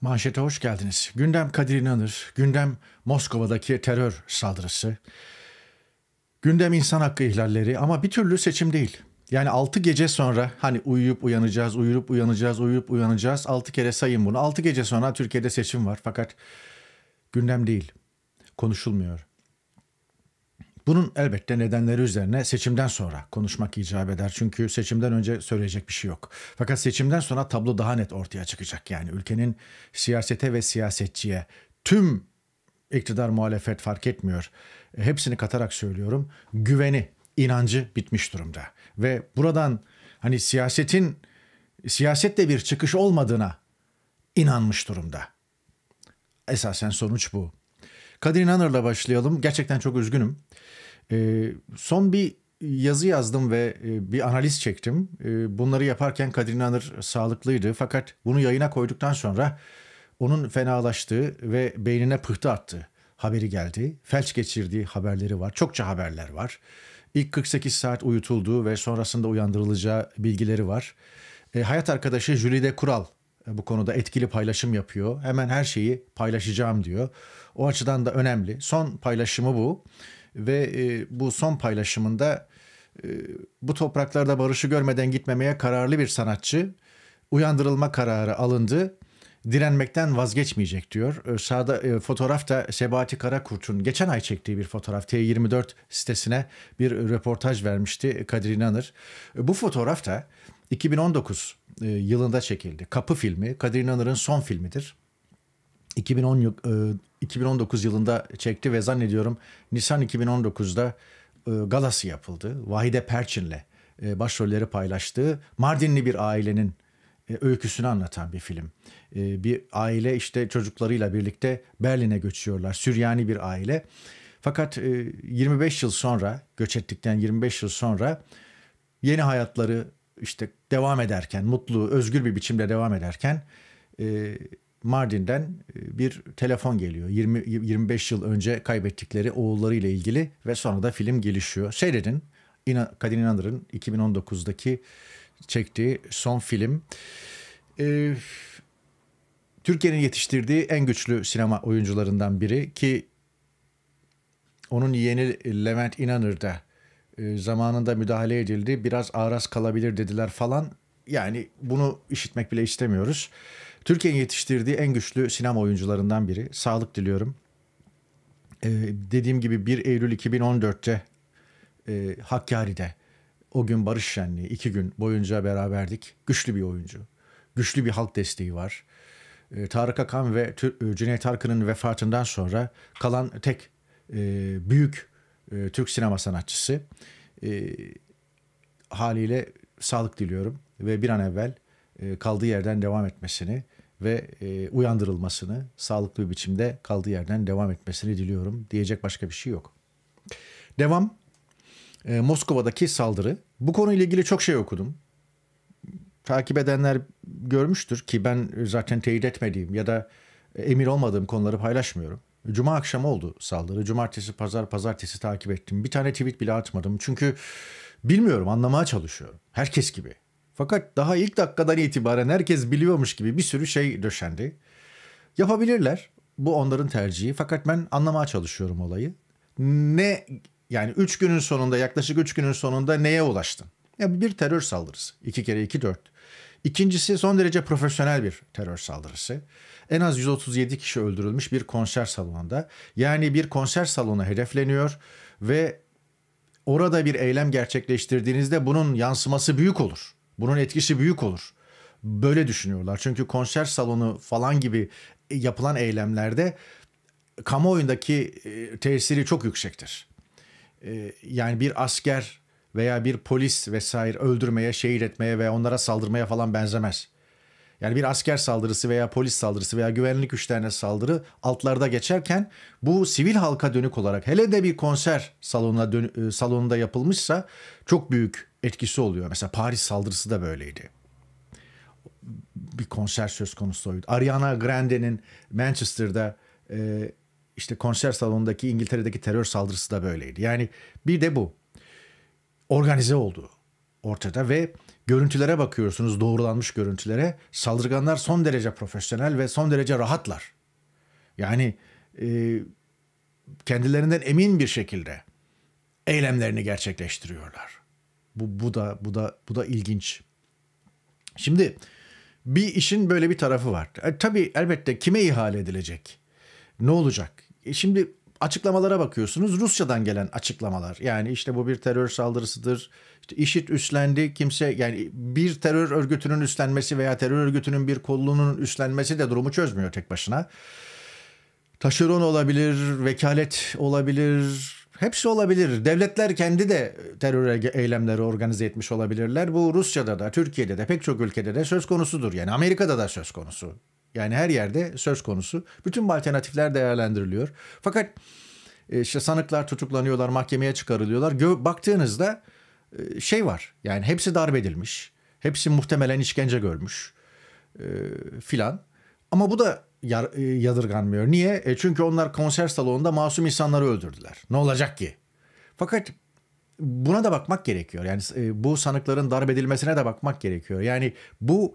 Manşete hoş geldiniz. Gündem Kadir İnanır, gündem Moskova'daki terör saldırısı, gündem insan hakkı ihlalleri ama bir türlü seçim değil. Yani 6 gece sonra hani uyuyup uyanacağız, uyuyup uyanacağız, uyuyup uyanacağız. 6 kere sayın bunu. 6 gece sonra Türkiye'de seçim var fakat gündem değil, konuşulmuyor. Bunun elbette nedenleri üzerine seçimden sonra konuşmak icap eder. Çünkü seçimden önce söyleyecek bir şey yok. Fakat seçimden sonra tablo daha net ortaya çıkacak. Yani ülkenin siyasete ve siyasetçiye tüm iktidar muhalefet fark etmiyor. Hepsini katarak söylüyorum. Güveni, inancı bitmiş durumda. Ve buradan hani siyasette bir çıkış olmadığına inanmış durumda. Esasen sonuç bu. Kadir İnanır'la başlayalım. Gerçekten çok üzgünüm. Son bir yazı yazdım ve bir analiz çektim. Bunları yaparken Kadir İnanır sağlıklıydı. Fakat bunu yayına koyduktan sonra onun fenalaştığı ve beynine pıhtı attığı haberi geldi. Felç geçirdiği haberleri var. Çokça haberler var. İlk 48 saat uyutulduğu ve sonrasında uyandırılacağı bilgileri var. Hayat arkadaşı Jülide Kural bu konuda etkili paylaşım yapıyor. Hemen her şeyi paylaşacağım diyor. O açıdan da önemli. Son paylaşımı bu. Ve bu son paylaşımında bu topraklarda barışı görmeden gitmemeye kararlı bir sanatçı. Uyandırılma kararı alındı. Direnmekten vazgeçmeyecek diyor. Sağda fotoğraf da Sebahati Karakurt'un geçen ay çektiği bir fotoğraf. T24 sitesine bir röportaj vermişti Kadir İnanır. Bu fotoğraf da 2019 yılında çekildi. Kapı filmi Kadir İnanır'ın son filmidir. 2019 yılında çekti ve zannediyorum Nisan 2019'da galası yapıldı. Vahide Perçin'le başrolleri paylaştığı Mardinli bir ailenin öyküsünü anlatan bir film. Bir aile işte çocuklarıyla birlikte Berlin'e göçüyorlar. Süryani bir aile. Fakat 25 yıl sonra, göç ettikten 25 yıl sonra yeni hayatları işte devam ederken, mutlu, özgür bir biçimde devam ederken Mardin'den bir telefon geliyor. 25 yıl önce kaybettikleri oğullarıyla ilgili ve sonra da film gelişiyor. Seyredin. Kadir İnanır'ın 2019'daki çektiği son film. Türkiye'nin yetiştirdiği en güçlü sinema oyuncularından biri ki onun yeğeni Levent İnanır da zamanında müdahale edildi. Biraz araz kalabilir dediler falan. Yani bunu işitmek bile istemiyoruz. Türkiye'nin yetiştirdiği en güçlü sinema oyuncularından biri. Sağlık diliyorum. Dediğim gibi 1 Eylül 2014'te Hakkari'de o gün Barış Şenliği 2 gün boyunca beraberdik. Güçlü bir oyuncu. Güçlü bir halk desteği var. Tarık Akan ve Cüneyt Arkın'ın vefatından sonra kalan tek büyük Türk sinema sanatçısı. Haliyle sağlık diliyorum ve bir an evvel kaldığı yerden devam etmesini ve uyandırılmasını, sağlıklı bir biçimde kaldığı yerden devam etmesini diliyorum. Diyecek başka bir şey yok. Devam. Moskova'daki saldırı. Bu konuyla ilgili çok şey okudum. Takip edenler görmüştür ki ben zaten teyit etmediğim ya da emin olmadığım konuları paylaşmıyorum. Cuma akşamı oldu saldırı. Cumartesi, pazartesi takip ettim. Bir tane tweet bile atmadım. Çünkü bilmiyorum, anlamaya çalışıyorum. Herkes gibi. Fakat daha ilk dakikadan itibaren herkes biliyormuş gibi bir sürü şey döşendi. Yapabilirler. Bu onların tercihi. Fakat ben anlamaya çalışıyorum olayı. Yani 3 günün sonunda, yaklaşık 3 günün sonunda neye ulaştın? Ya bir terör saldırısı. 2 kere 2 4. İkincisi son derece profesyonel bir terör saldırısı. En az 137 kişi öldürülmüş bir konser salonunda. Yani bir konser salonu hedefleniyor ve orada bir eylem gerçekleştirdiğinizde bunun yansıması büyük olur. Bunun etkisi büyük olur. Böyle düşünüyorlar. Çünkü konser salonu falan gibi yapılan eylemlerde kamuoyundaki tesiri çok yüksektir. Yani bir asker veya bir polis vesaire öldürmeye, şehit etmeye veya onlara saldırmaya falan benzemez. Yani bir asker saldırısı veya polis saldırısı veya güvenlik güçlerine saldırı altlarda geçerken bu sivil halka dönük olarak hele de bir konser salonunda yapılmışsa çok büyük etkisi oluyor. Mesela Paris saldırısı da böyleydi. Bir konser söz konusuydu. Ariana Grande'nin Manchester'da işte konser salonundaki İngiltere'deki terör saldırısı da böyleydi. Yani bir de bu organize olduğu ortada ve Görüntülere bakıyorsunuz, doğrulanmış görüntülere. Saldırganlar son derece profesyonel ve son derece rahatlar. Yani kendilerinden emin bir şekilde eylemlerini gerçekleştiriyorlar. Bu da ilginç. Şimdi bir işin böyle bir tarafı var. Tabii elbette kime ihale edilecek? Ne olacak? Şimdi açıklamalara bakıyorsunuz. Rusya'dan gelen açıklamalar. Yani işte bu bir terör saldırısıdır. İşte IŞİD üstlendi. Kimse, yani bir terör örgütünün üstlenmesi veya terör örgütünün bir kolluğunun üstlenmesi de durumu çözmüyor tek başına. Taşeron olabilir, vekalet olabilir, hepsi olabilir. Devletler kendi de terör eylemleri organize etmiş olabilirler. Bu Rusya'da da, Türkiye'de de, pek çok ülkede de söz konusudur. Yani Amerika'da da söz konusu. Yani her yerde söz konusu. Bütün bu alternatifler değerlendiriliyor. Fakat işte sanıklar tutuklanıyorlar, mahkemeye çıkarılıyorlar. Baktığınızda şey var. Yani hepsi darp edilmiş. Hepsi muhtemelen işkence görmüş filan. Ama bu da yadırganmıyor. Niye? Çünkü onlar konser salonunda masum insanları öldürdüler. Ne olacak ki? Fakat buna da bakmak gerekiyor. Yani bu sanıkların darp edilmesine de bakmak gerekiyor. Yani bu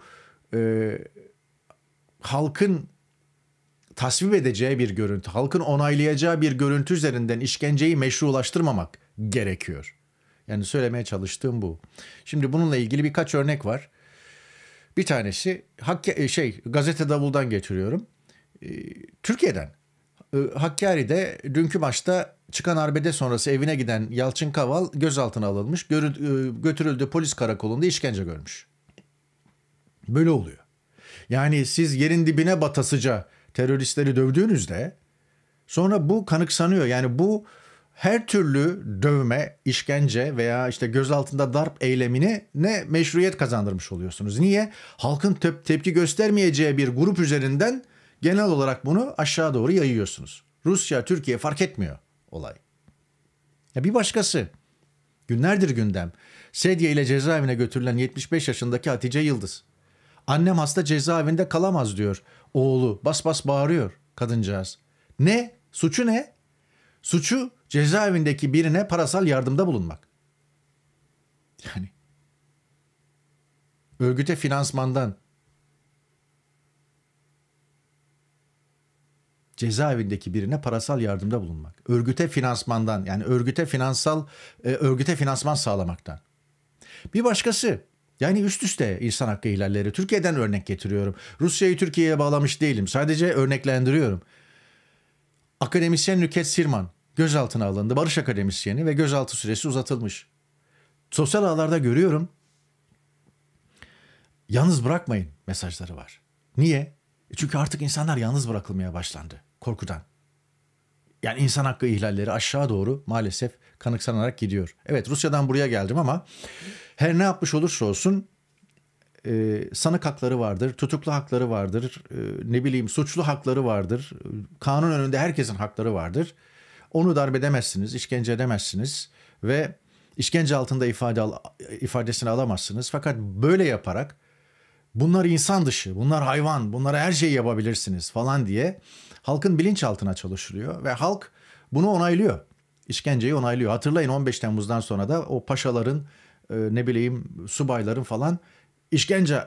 halkın tasvip edeceği bir görüntü, halkın onaylayacağı bir görüntü üzerinden işkenceyi meşrulaştırmamak gerekiyor. Yani söylemeye çalıştığım bu. Şimdi bununla ilgili birkaç örnek var. Bir tanesi Gazete Davul'dan getiriyorum. Türkiye'den. Hakkari'de dünkü maçta çıkan arbede sonrası evine giden Yalçın Kaval gözaltına alınmış. Götürüldü polis karakolunda, işkence görmüş. Böyle oluyor. Yani siz yerin dibine batasıca teröristleri dövdüğünüzde sonra bu kanıksanıyor. Yani bu her türlü dövme, işkence veya işte gözaltında darp eylemine ne meşruiyet kazandırmış oluyorsunuz. Niye? Halkın tepki göstermeyeceği bir grup üzerinden genel olarak bunu aşağı doğru yayıyorsunuz. Rusya, Türkiye fark etmiyor olay. Ya bir başkası, günlerdir gündem. Sedye ile cezaevine götürülen 75 yaşındaki Hatice Yıldız. Annem hasta, cezaevinde kalamaz diyor. Oğlu bas bas bağırıyor kadıncağız. Ne? Suçu ne? Suçu cezaevindeki birine parasal yardımda bulunmak. Yani örgüte finansmandan, cezaevindeki birine parasal yardımda bulunmak. Örgüte finansmandan, yani örgüte finansman sağlamaktan. Bir başkası, yani üst üste insan hakkı ihlalleri. Türkiye'den örnek getiriyorum. Rusya'yı Türkiye'ye bağlamış değilim. Sadece örneklendiriyorum. Akademisyen Nükhet Sirman gözaltına alındı. Barış akademisyeni ve gözaltı süresi uzatılmış. Sosyal ağlarda görüyorum. Yalnız bırakmayın mesajları var. Niye? Çünkü artık insanlar yalnız bırakılmaya başlandı. Korkudan. Yani insan hakkı ihlalleri aşağı doğru maalesef kanıksanarak gidiyor. Evet, Rusya'dan buraya geldim ama her ne yapmış olursa olsun sanık hakları vardır, tutuklu hakları vardır, suçlu hakları vardır. Kanun önünde herkesin hakları vardır. Onu darp edemezsiniz, işkence edemezsiniz ve işkence altında ifadesini alamazsınız. Fakat böyle yaparak bunlar insan dışı, bunlar hayvan, bunlara her şeyi yapabilirsiniz falan diye halkın bilinçaltına çalışılıyor ve halk bunu onaylıyor. İşkenceyi onaylıyor. Hatırlayın 15 Temmuz'dan sonra da o paşaların, subayların falan işkence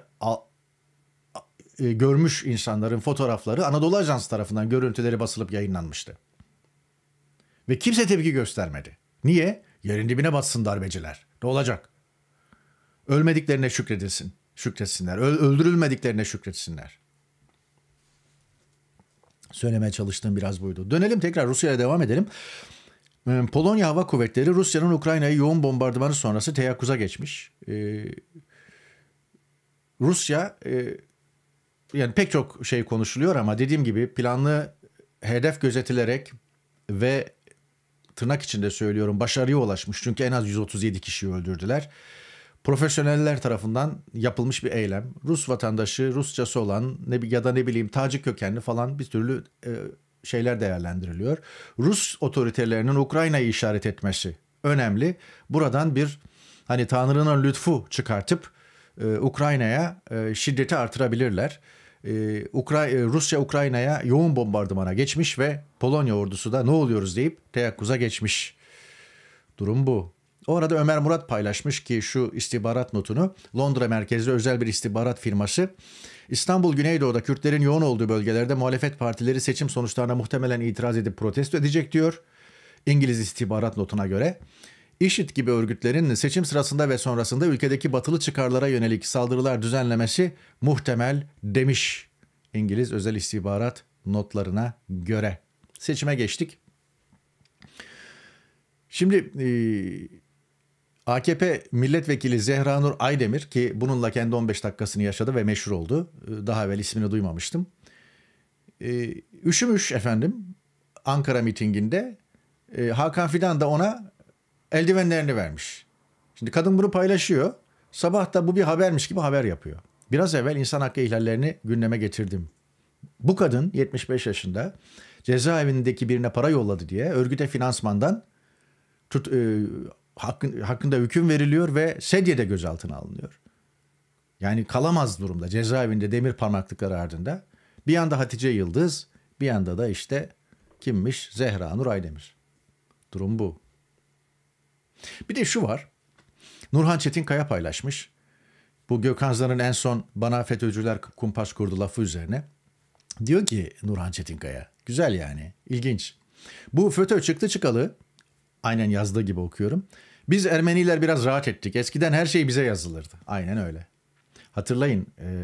görmüş insanların fotoğrafları Anadolu Ajansı tarafından görüntüleri basılıp yayınlanmıştı. Ve kimse tepki göstermedi. Niye? Yerin dibine batsın darbeciler. Ne olacak? Ölmediklerine şükretsinler. Öldürülmediklerine şükretsinler. Söylemeye çalıştığım biraz buydu. Dönelim tekrar Rusya'ya devam edelim. Polonya Hava Kuvvetleri Rusya'nın Ukrayna'yı yoğun bombardımanı sonrası teyakkuza geçmiş. Rusya yani pek çok şey konuşuluyor ama dediğim gibi planlı hedef gözetilerek ve tırnak içinde söylüyorum başarıya ulaşmış. Çünkü en az 137 kişiyi öldürdüler. Profesyoneller tarafından yapılmış bir eylem. Rus vatandaşı, Rusçası olan ya da Tacik kökenli falan bir türlü şeyler değerlendiriliyor. Rus otoritelerinin Ukrayna'yı işaret etmesi önemli. Buradan bir Tanrı'nın lütfu çıkartıp Ukrayna'ya şiddeti artırabilirler. Rusya Ukrayna'ya yoğun bombardımana geçmiş ve Polonya ordusu da ne oluyoruz deyip teyakkuza geçmiş. Durum bu. Orada Ömer Murat paylaşmış ki şu istihbarat notunu, Londra merkezli özel bir istihbarat firması İstanbul Güneydoğu'da Kürtlerin yoğun olduğu bölgelerde muhalefet partileri seçim sonuçlarına muhtemelen itiraz edip protesto edecek diyor. İngiliz istihbarat notuna göre IŞİD gibi örgütlerin seçim sırasında ve sonrasında ülkedeki batılı çıkarlara yönelik saldırılar düzenlemesi muhtemel demiş İngiliz özel istihbarat notlarına göre. Seçime geçtik. Şimdi AKP milletvekili Zehra Nur Aydemir, ki bununla kendi 15 dakikasını yaşadı ve meşhur oldu. Daha evvel ismini duymamıştım. Üşümüş efendim Ankara mitinginde. Hakan Fidan da ona eldivenlerini vermiş. Şimdi kadın bunu paylaşıyor. Sabah da bu bir habermiş gibi haber yapıyor. Biraz evvel insan hakkı ihlallerini gündeme getirdim. Bu kadın 75 yaşında cezaevindeki birine para yolladı diye örgüte finansmandan hakkında hüküm veriliyor ve sedyede gözaltına alınıyor. Yani kalamaz durumda cezaevinde demir parmaklıkları ardında. Bir yanda Hatice Yıldız, bir yanda da işte kimmiş? Zehra Nur Aydemir. Durum bu. Bir de şu var. Nurhan Çetinkaya paylaşmış. Bu Gökhan Zan'ın en son bana FETÖ'cüler kumpas kurdu lafı üzerine. Diyor ki Nurhan Çetinkaya, güzel yani, ilginç. Bu FETÖ çıktı çıkalı, aynen yazdığı gibi okuyorum. Biz Ermeniler biraz rahat ettik. Eskiden her şey bize yazılırdı. Aynen öyle. Hatırlayın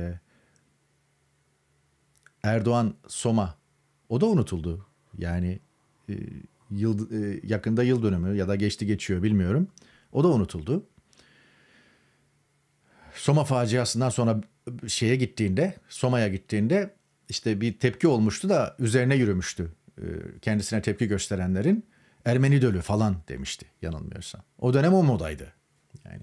Erdoğan Soma, o da unutuldu. Yani yakında yıl dönümü ya da geçti geçiyor bilmiyorum. O da unutuldu. Soma faciasından sonra Soma'ya gittiğinde işte bir tepki olmuştu da üzerine yürümüştü. Kendisine tepki gösterenlerin Ermeni dölü falan demişti yanılmıyorsam. O dönem o modaydı. Yani.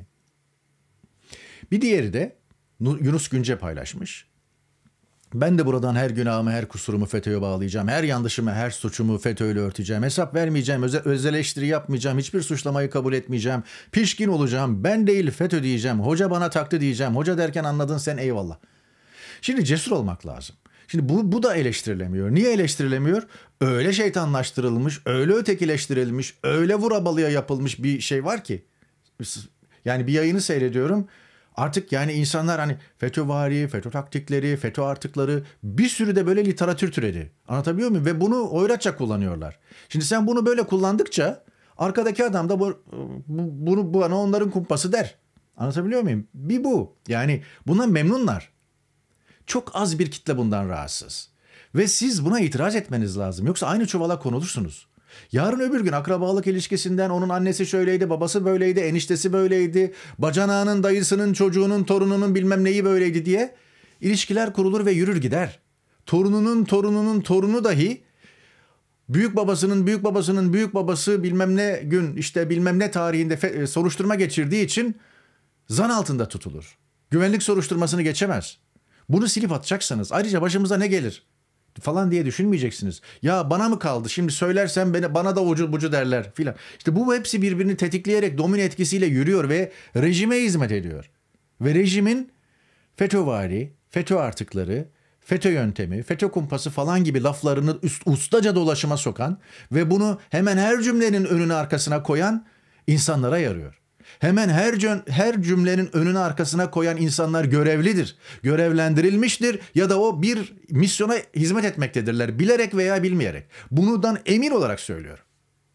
Bir diğeri de Yunus Günce paylaşmış. Ben de buradan her günahımı, her kusurumu FETÖ'ye bağlayacağım. Her yanlışımı, her suçumu FETÖ'yle örteceğim. Hesap vermeyeceğim, öz eleştiri yapmayacağım. Hiçbir suçlamayı kabul etmeyeceğim. Pişkin olacağım. Ben değil FETÖ diyeceğim. Hoca bana taktı diyeceğim. Hoca derken anladın sen, eyvallah. Şimdi cesur olmak lazım. Şimdi bu da eleştirilemiyor. Niye eleştirilemiyor? Öyle şeytanlaştırılmış, öyle ötekileştirilmiş, öyle vurabalıya yapılmış bir şey var ki. Yani bir yayını seyrediyorum. Artık yani insanlar hani FETÖ'vari, FETÖ taktikleri, FETÖ artıkları, bir sürü de böyle literatür türedi. Anlatabiliyor muyum? Ve bunu oyratça kullanıyorlar. Şimdi sen bunu böyle kullandıkça arkadaki adam da bunu bana onların kumpası der. Anlatabiliyor muyum? Bir bu. Yani bundan memnunlar. Çok az bir kitle bundan rahatsız. Ve siz buna itiraz etmeniz lazım. Yoksa aynı çuvala konulursunuz. Yarın öbür gün akrabalık ilişkisinden onun annesi şöyleydi, babası böyleydi, eniştesi böyleydi, bacanağının, dayısının, çocuğunun, torununun bilmem neyi böyleydi diye ilişkiler kurulur ve yürür gider. Torununun torunu dahi büyük babasının büyük babası bilmem ne gün işte bilmem ne tarihinde soruşturma geçirdiği için zan altında tutulur. Güvenlik soruşturmasını geçemez. Bunu silip atacaksınız. Ayrıca başımıza ne gelir falan diye düşünmeyeceksiniz. Ya bana mı kaldı? Şimdi söylersem bana da ucu bucu derler filan. İşte bu hepsi birbirini tetikleyerek domino etkisiyle yürüyor ve rejime hizmet ediyor. Ve rejimin FETÖ'vari, FETÖ artıkları, FETÖ yöntemi, FETÖ kumpası falan gibi laflarını ustaca dolaşıma sokan ve bunu hemen her cümlenin önüne arkasına koyan insanlara yarıyor. Hemen her cümlenin önüne arkasına koyan insanlar görevlidir, görevlendirilmiştir ya da o bir misyona hizmet etmektedirler, bilerek veya bilmeyerek. Bundan emin olarak söylüyorum.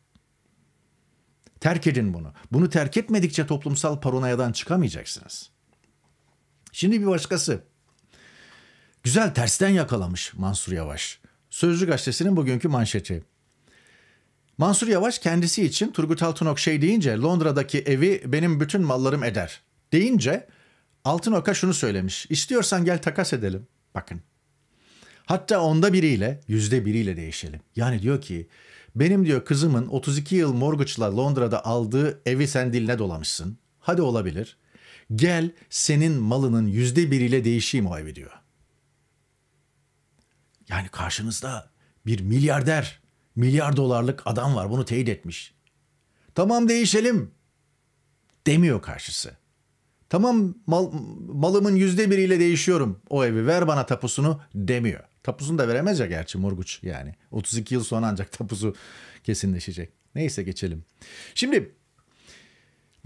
Terk edin bunu. Bunu terk etmedikçe toplumsal paranoyadan çıkamayacaksınız. Şimdi bir başkası. Güzel tersten yakalamış Mansur Yavaş. Sözcü gazetesinin bugünkü manşeti. Mansur Yavaş kendisi için Turgut Altınok deyince Londra'daki evi benim bütün mallarım eder deyince Altınok'a şunu söylemiş. İstiyorsan gel takas edelim. Bakın. Hatta %1'iyle değişelim. Yani diyor ki benim diyor kızımın 32 yıl mortgage'la Londra'da aldığı evi sen diline dolamışsın. Hadi olabilir. Gel senin malının %1'iyle değişeyim o evi diyor. Yani karşınızda bir milyar dolarlık adam var, bunu teyit etmiş. Tamam değişelim demiyor karşısı. Tamam malımın %1'iyle değişiyorum o evi, ver bana tapusunu demiyor. Tapusunu da veremez ya gerçi mortgage yani. 32 yıl sonra ancak tapusu kesinleşecek. Neyse geçelim. Şimdi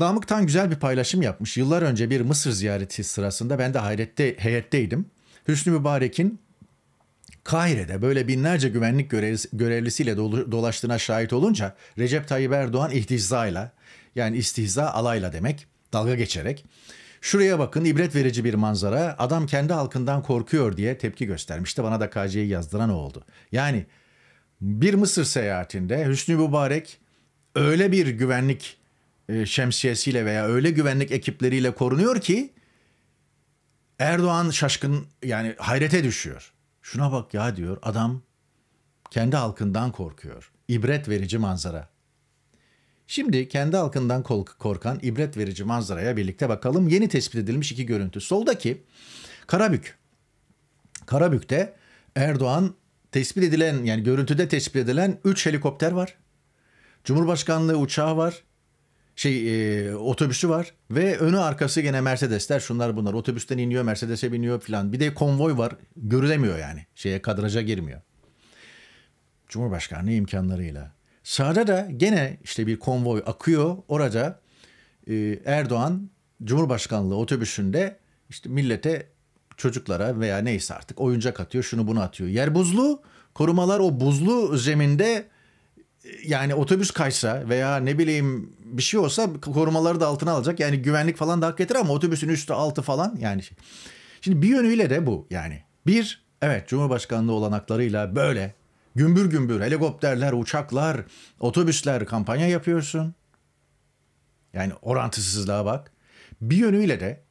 Namık Tan güzel bir paylaşım yapmış. Yıllar önce bir Mısır ziyareti sırasında ben de heyetteydim. Hüsnü Mübarek'in Kahire'de böyle binlerce güvenlik görevlisiyle dolaştığına şahit olunca Recep Tayyip Erdoğan ihtizayla, yani istihza alayla demek, dalga geçerek şuraya bakın ibret verici bir manzara, adam kendi halkından korkuyor diye tepki göstermişti. Bana da KC'yi yazdıran o oldu. Yani bir Mısır seyahatinde Hüsnü Mübarek öyle bir güvenlik şemsiyesiyle veya öyle güvenlik ekipleriyle korunuyor ki Erdoğan şaşkın, yani hayrete düşüyor. Şuna bak ya diyor, adam kendi halkından korkuyor. İbret verici manzara. Şimdi kendi halkından korkan ibret verici manzaraya birlikte bakalım. Yeni tespit edilmiş iki görüntü. Soldaki Karabük. Karabük'te Erdoğan tespit edilen, yani görüntüde tespit edilen 3 helikopter var. Cumhurbaşkanlığı uçağı var. Otobüsü var ve önü arkası gene Mercedesler, şunlar bunlar. Otobüsten iniyor, Mercedes'e biniyor filan. Bir de konvoy var. Görülemiyor yani. Kadraja girmiyor. Cumhurbaşkanlığı imkanlarıyla. Sağda da gene işte bir konvoy akıyor. Orada Erdoğan Cumhurbaşkanlığı otobüsünde işte millete, çocuklara veya neyse artık oyuncak atıyor, şunu bunu atıyor. Yer buzlu, korumalar o buzlu zeminde, yani otobüs kaysa veya ne bileyim bir şey olsa korumaları da altına alacak. Yani güvenlik falan da hak getirir ama otobüsün üstü altı falan yani. Şimdi bir yönüyle de bu yani. Bir, evet, Cumhurbaşkanlığı olanaklarıyla böyle gümbür gümbür helikopterler, uçaklar, otobüsler kampanya yapıyorsun. Yani orantısızlığa bak. Bir yönüyle de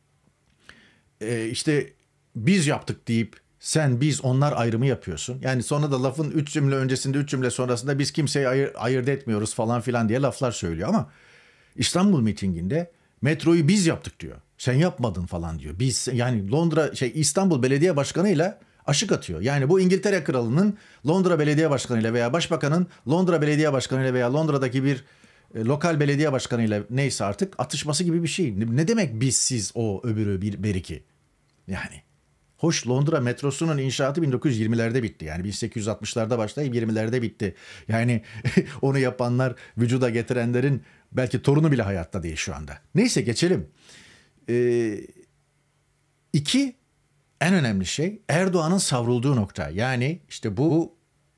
işte biz yaptık deyip sen, biz, onlar ayrımı yapıyorsun. Yani sonra da lafın 3 cümle öncesinde, 3 cümle sonrasında biz kimseyi ayırt etmiyoruz falan filan diye laflar söylüyor. Ama İstanbul mitinginde metroyu biz yaptık diyor. Sen yapmadın falan diyor. Biz, yani İstanbul Belediye Başkanı'yla aşık atıyor. Yani bu İngiltere Kralı'nın Londra Belediye Başkanı'yla veya Başbakan'ın Londra Belediye Başkanı'yla veya Londra'daki bir lokal belediye başkanıyla neyse artık atışması gibi bir şey. Ne demek biz, siz, o, öbürü, bir iki? Yani hoş, Londra metrosunun inşaatı 1920'lerde bitti. Yani 1860'larda başlayıp 20'lerde bitti. Yani onu yapanlar, vücuda getirenlerin belki torunu bile hayatta değil şu anda. Neyse, geçelim. İki, en önemli şey Erdoğan'ın savrulduğu nokta. Yani işte bu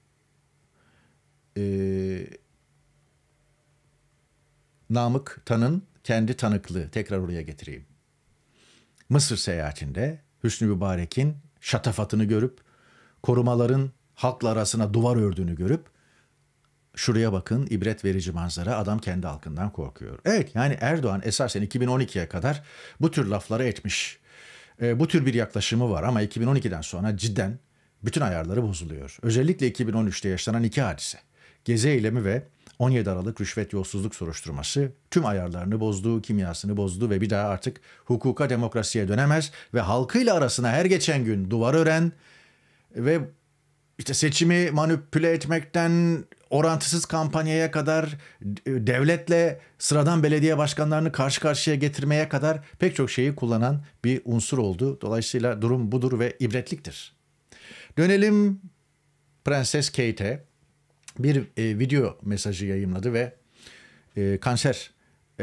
Namık Tan'ın kendi tanıklığı. Tekrar oraya getireyim. Mısır seyahatinde Hüsnü Mübarek'in şatafatını görüp, korumaların halkla arasına duvar ördüğünü görüp, şuraya bakın ibret verici manzara, adam kendi halkından korkuyor. Evet, yani Erdoğan esasen 2012'ye kadar bu tür lafları etmiş. Bu tür bir yaklaşımı var ama 2012'den sonra cidden bütün ayarları bozuluyor. Özellikle 2013'te yaşanan iki hadise. Gezi eylemi ve 17 Aralık rüşvet yolsuzluk soruşturması tüm ayarlarını bozdu, kimyasını bozdu ve bir daha artık hukuka, demokrasiye dönemez ve halkıyla arasına her geçen gün duvar ören ve işte seçimi manipüle etmekten orantısız kampanyaya kadar, devletle sıradan belediye başkanlarını karşı karşıya getirmeye kadar pek çok şeyi kullanan bir unsur oldu. Dolayısıyla durum budur ve ibretliktir. Dönelim Prenses Kate'e. Bir video mesajı yayımladı ve kanser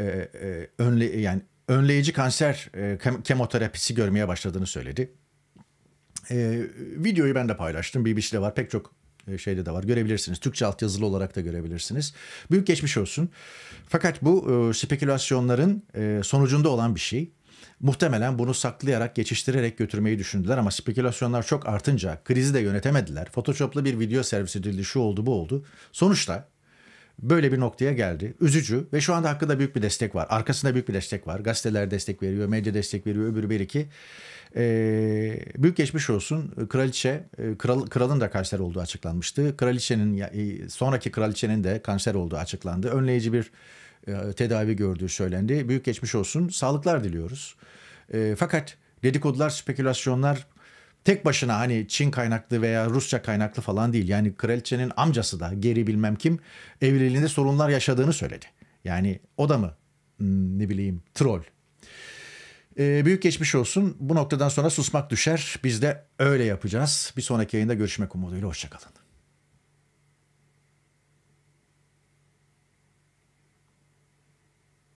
önleyici kanser kemoterapisi görmeye başladığını söyledi. Videoyu ben de paylaştım. BBC'de var, pek çok şeyde de var. Görebilirsiniz. Türkçe altyazılı olarak da görebilirsiniz. Büyük geçmiş olsun. Fakat bu spekülasyonların sonucunda olan bir şey. Muhtemelen bunu saklayarak, geçiştirerek götürmeyi düşündüler ama spekülasyonlar çok artınca krizi de yönetemediler. Photoshop'la bir video servis edildi, şu oldu, bu oldu. Sonuçta böyle bir noktaya geldi. Üzücü ve şu anda hakkında büyük bir destek var. Arkasında büyük bir destek var. Gazeteler destek veriyor, medya destek veriyor, öbürü bir iki. Büyük geçmiş olsun. Kralın da kanser olduğu açıklanmıştı. Sonraki kraliçenin de kanser olduğu açıklandı. Önleyici bir tedavi gördüğü söylendi. Büyük geçmiş olsun. Sağlıklar diliyoruz. Fakat dedikodular, spekülasyonlar tek başına hani Çin kaynaklı veya Rusça kaynaklı falan değil. Yani kraliçenin amcası da, geri bilmem kim, evliliğinde sorunlar yaşadığını söyledi. Yani o da mı ne bileyim troll? Büyük geçmiş olsun. Bu noktadan sonra susmak düşer. Biz de öyle yapacağız. Bir sonraki yayında görüşmek umuduyla. Hoşça kalın.